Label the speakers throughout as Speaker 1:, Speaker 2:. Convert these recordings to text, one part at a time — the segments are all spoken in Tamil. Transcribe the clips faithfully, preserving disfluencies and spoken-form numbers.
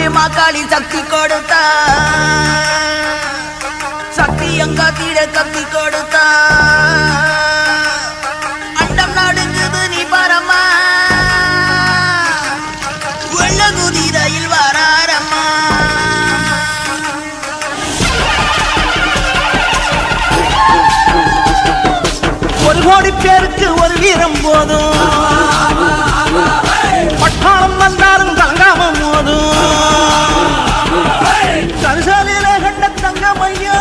Speaker 1: மாக்காளி சக்தி கொடுத்தா சக்தி எங்க தீட கத்தி கொடுத்தா அண்டம் நடுங்குது நீ பரமா வெள்ள குதிரையில் வராரம்மா ஒரு கோடி பேருக்கு ஒரு வீரம் போதும் பட்டாளம் வந்தாலும் கலங்காம போதும் கரிசாலையில கண்ட தங்கமையா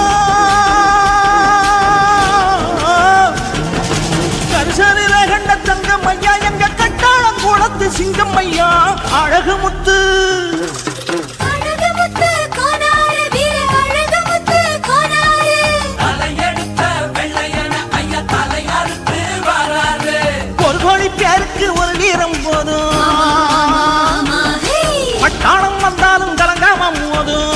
Speaker 1: கரிசாலையில கண்ட தங்கமையா எங்க கட்டாளம் குளத்து சிங்கம்மையா அழகு முத்து பேருக்கு ஒரு வீரம் போதும் பட்டாளம் வந்தாலும் கலங்காம போதும்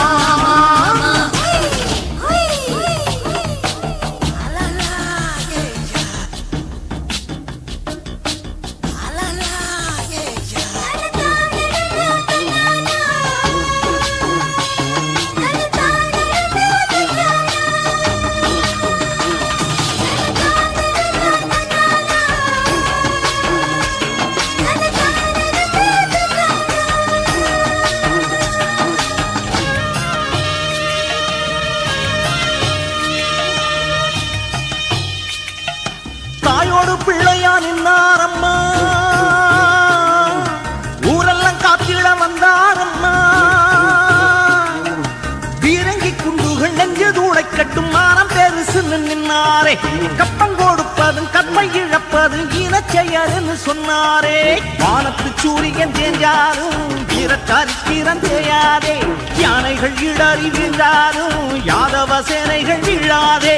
Speaker 1: தாயோடு பிள்ளையா நின்னாரம்மா ஊரெல்லாம் காத்திட வந்தாரம்மா பீரங்கி குண்டுகள் நெஞ்சு தூளை கட்டும் மானம் பெருசு நின்னாரே கப்பம் கொடுப்பதும் கற்பை இழப்பதும் இனச்செயல்னு சொன்னாரே வானத்து சூரியன் தேஞ்சாலும் வீரக்காரி தீரம் தேயாதே யானைகள் இடறி வீழ்ந்தாலும் யாதவ சேனைகள் வீழாதே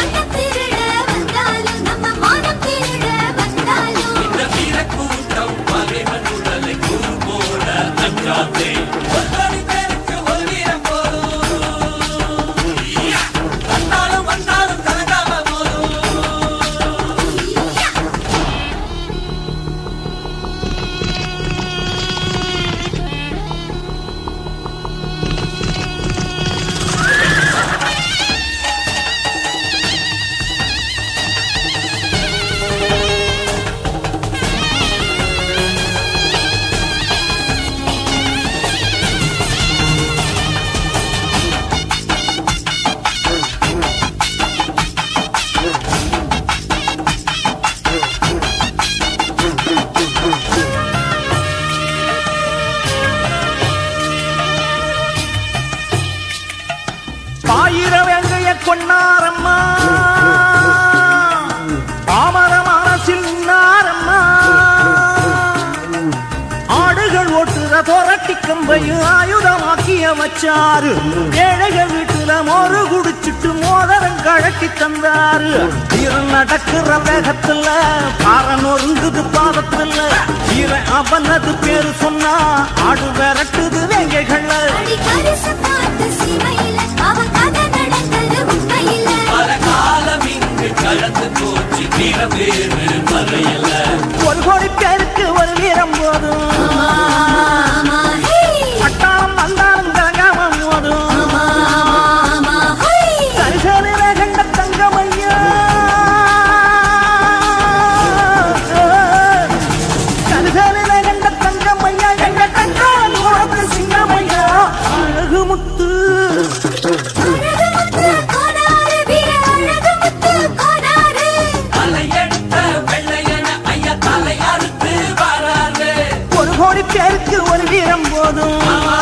Speaker 1: பாயிரவேங்கைய கொன்னாரம்மா பாமர மனசில் நின்னாரம்மா ஆடுகள் ஓட்டுற போராட்டி கம்பையும் ஆயுதமாக்கிய வச்சாரு ஏழைகள் வீட்டுல மோரு குடிச்சிட்டு மோதரம் கழட்டி தந்தாரு வீரன் நடக்கிற வேகத்துல பாரன் ஒருங்குது பாதத்துல வீரன் அவனது பேரு சொன்னா ஆடு விரட்டுது வேங்கைகள் ஒரு கோடி பேருக்கு ஒரு வீரம் போதும் பட்டாளம் வந்தாலும் கலங்காம போதும் கரிசாலையில கண்ட தங்கமையா கரிசாலையில கண்ட தங்கமையா எங்க கட்டாளம் குளத்து சிங்கமையா அழகு முத்து ஒரு கோடி பேருக்கு ஒரு வீரம் போதும்